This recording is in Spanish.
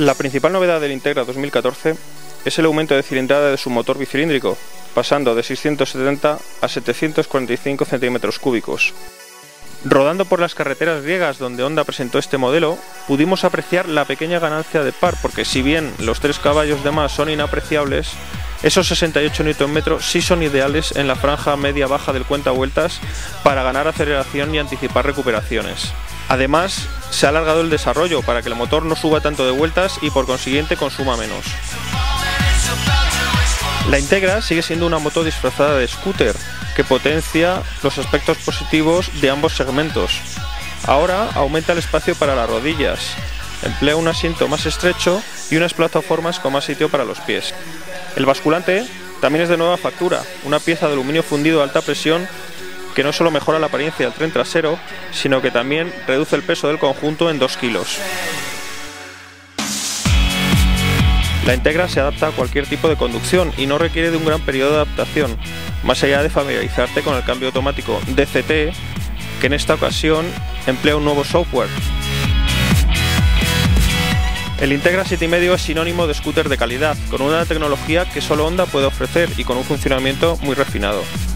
La principal novedad del Integra 2014 es el aumento de cilindrada de su motor bicilíndrico, pasando de 670 a 745 centímetros cúbicos. Rodando por las carreteras griegas donde Honda presentó este modelo, pudimos apreciar la pequeña ganancia de par, porque si bien los 3 caballos de más son inapreciables, esos 68 Nm sí son ideales en la franja media-baja del cuentavueltas para ganar aceleración y anticipar recuperaciones. Además, se ha alargado el desarrollo para que el motor no suba tanto de vueltas y por consiguiente consuma menos. La Integra sigue siendo una moto disfrazada de scooter, que potencia los aspectos positivos de ambos segmentos. Ahora aumenta el espacio para las rodillas, emplea un asiento más estrecho y unas plataformas con más sitio para los pies. El basculante también es de nueva factura, una pieza de aluminio fundido a alta presión que no solo mejora la apariencia del tren trasero, sino que también reduce el peso del conjunto en 2 kilos. La Integra se adapta a cualquier tipo de conducción y no requiere de un gran periodo de adaptación, más allá de familiarizarte con el cambio automático DCT, que en esta ocasión emplea un nuevo software. El Integra 7,5 es sinónimo de scooter de calidad, con una tecnología que solo Honda puede ofrecer y con un funcionamiento muy refinado.